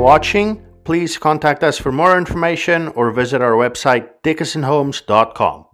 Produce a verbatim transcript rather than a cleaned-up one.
watching. Please contact us for more information or visit our website dickinson homes dot com.